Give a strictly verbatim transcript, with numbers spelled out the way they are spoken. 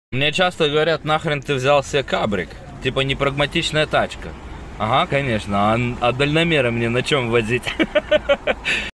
Мне часто говорят, нахрен ты взял себе кабрик? Типа непрагматичная тачка. Ага, конечно. А, а дальномеры мне на чем возить?